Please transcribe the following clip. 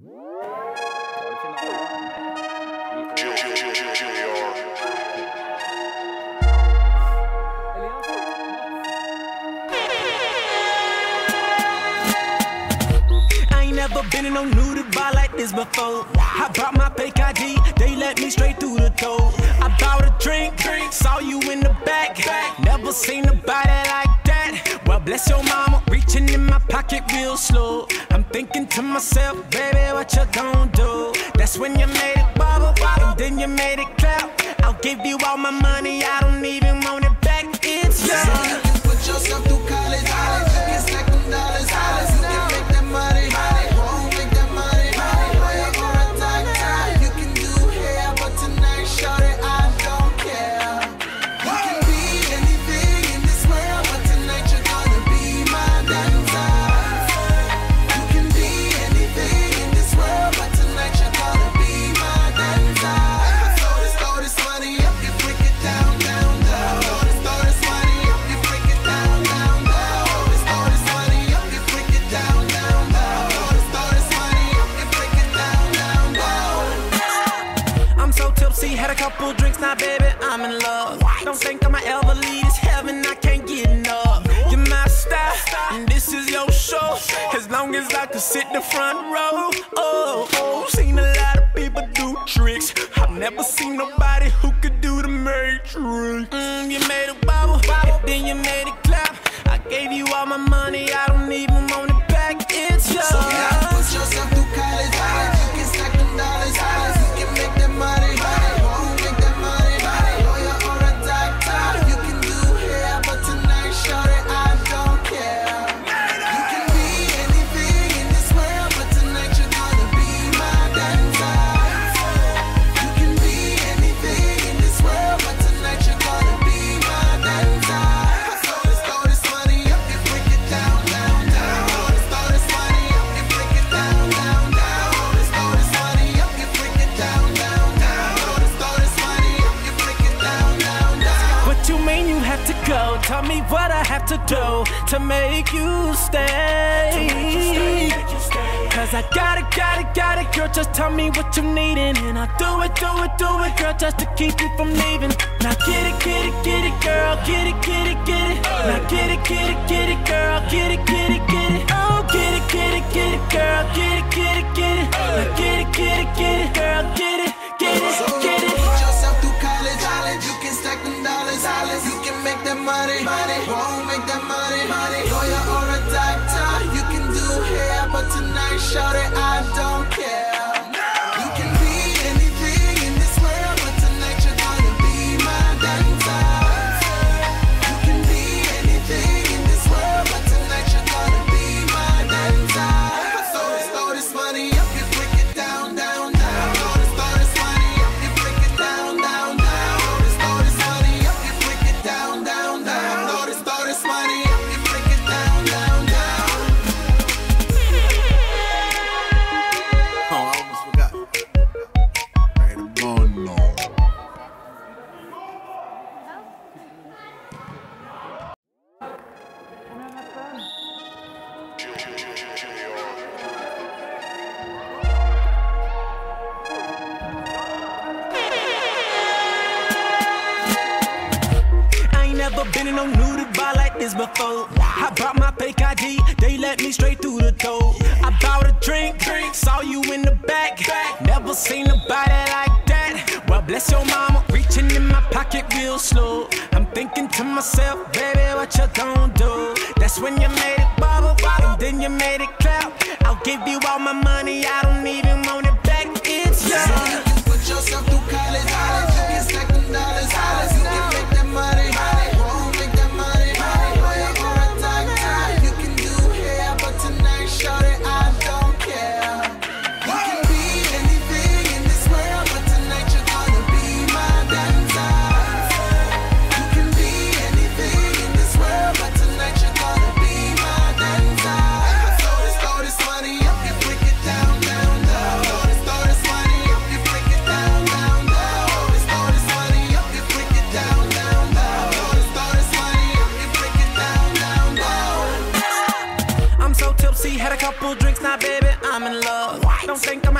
Never been in no nudie bar like this before. I brought my PKG, they let me straight through the door. I bought a drink, saw you in the back. Never seen nobody like that. Well, bless your mama, reaching in my pocket real slow. I'm thinking to myself, baby, what you gon' do? That's when you made it bubble, and then you made it clap. I'll give you all my money, I don't even want it back. It's yours. So you can put yourself through college, you can stack them dollars, you can make that money. Had a couple drinks, now baby, I'm in love. Don't think I'ma ever leave this heaven, I can't get enough. You're my style, and this is your show. As long as I can sit the front row. Oh, seen a lot of people do tricks. I've never seen nobody who could do the matrix. You made it bubble, and then you made it clap. I gave you all my money, I don't even want it back. It's yours. So you can put yourself through college, you can stack them dollars, you can make that money. Tell me what I have to do to make you stay. Cause I got it, girl, just tell me what you needin', and I'll do it, girl, just to keep you from leaving. Now get it, girl, get it. Now get it, girl, get it. Oh, get it, girl, get it. Now get it, girl, get it. So you can put yourself through college, you can stack them dollars, you can make that money, won't make that money. Lawyer or a doctor, you can do hair, but tonight, shorty, I don't care. You can be anything in this world, but tonight you're gonna be my dancer. You can be anything in this world, but tonight you're gonna be my dancer. Throw this money up, you break it down. Throw this money up, you break it down. Throw this money up, you break it down. Throw this money up, you break it down. Oh, I almost forgot. Right on, no. Never been in no nudie bar like this before. I brought my PKG, they let me straight through the door. I bought a drink, saw you in the back. Never seen nobody like that. Well, bless your mama, reaching in my pocket real slow. I'm thinking to myself, baby, what you gon' do? That's when you made it bubble, and then you made it clap. I'll give you all my money, I don't even want it back. It's yours. So you can put yourself through college, you can stack them dollars, you can make that money. Throw this money up, you break it down. tipsy, had a couple drinks, now baby, I'm in love. Don't think I'm